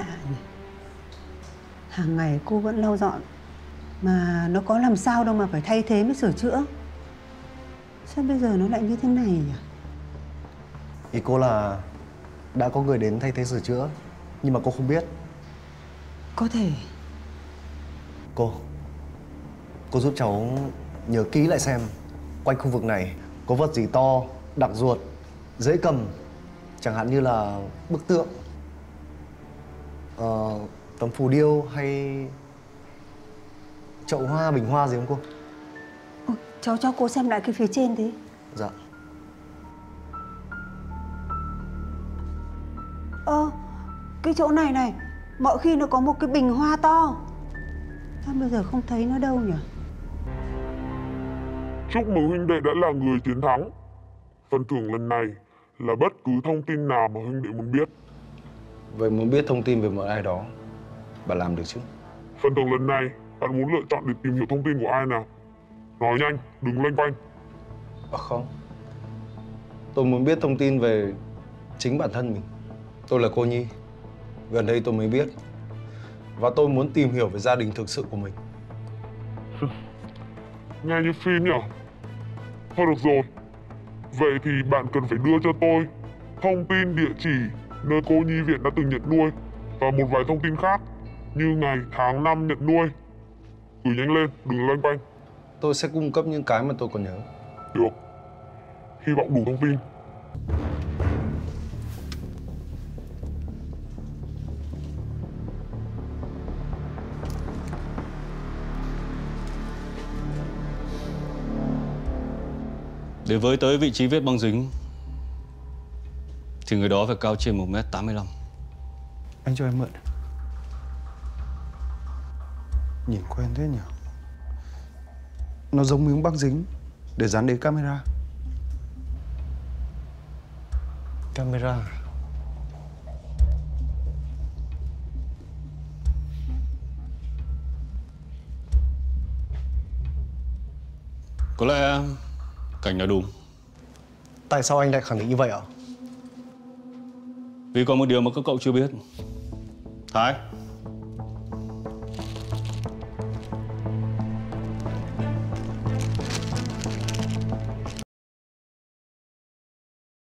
lạ nhỉ. Hàng ngày cô vẫn lau dọn, mà nó có làm sao đâu mà phải thay thế mới sửa chữa. Sao bây giờ nó lại như thế này nhỉ? Ý cô là đã có người đến thay thế sửa chữa, nhưng mà cô không biết. Có thể. Cô giúp cháu nhớ kỹ lại xem quanh khu vực này có vật gì to, đặc ruột, dễ cầm, chẳng hạn như là bức tượng, tấm phù điêu hay chậu hoa, bình hoa gì không cô? Cháu cho cô xem lại cái phía trên tí. Dạ. Cái chỗ này này, mọi khi nó có một cái bình hoa to. Sao bây giờ không thấy nó đâu nhỉ? Chúc mừng huynh đệ đã là người chiến thắng. Phần thưởng lần này là bất cứ thông tin nào mà huynh đệ muốn biết. Vậy muốn biết thông tin về một ai đó, bà làm được chứ? Phần thưởng lần này, bạn muốn lựa chọn để tìm hiểu thông tin của ai nào? Nói nhanh, đừng loanh quanh. Không. Tôi muốn biết thông tin về chính bản thân mình. Tôi là cô Nhi. Gần đây tôi mới biết. Và tôi muốn tìm hiểu về gia đình thực sự của mình. Nghe như phim nhỉ? Thôi được rồi. Vậy thì bạn cần phải đưa cho tôi thông tin địa chỉ nơi cô nhi viện đã từng nhận nuôi và một vài thông tin khác như ngày, tháng, năm nhận nuôi. Gửi nhanh lên, đừng loanh quanh. Tôi sẽ cung cấp những cái mà tôi còn nhớ. Được. Hy vọng đủ thông tin. Để với tới vị trí vết băng dính thì người đó phải cao trên 1m85. Anh cho em mượn. Nhìn quen thế nhỉ? Nó giống miếng băng dính để dán đến camera. Camera. Có lẽ Cảnh nói đúng. Tại sao anh lại khẳng định như vậy ạ? Vì còn một điều mà các cậu chưa biết. Thái,